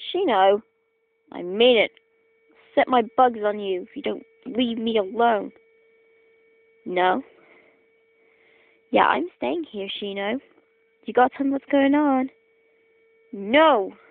Shino, I mean it. Set my bugs on you if you don't leave me alone. No? Yeah, I'm staying here, Shino. You gotta tell me what's going on. No!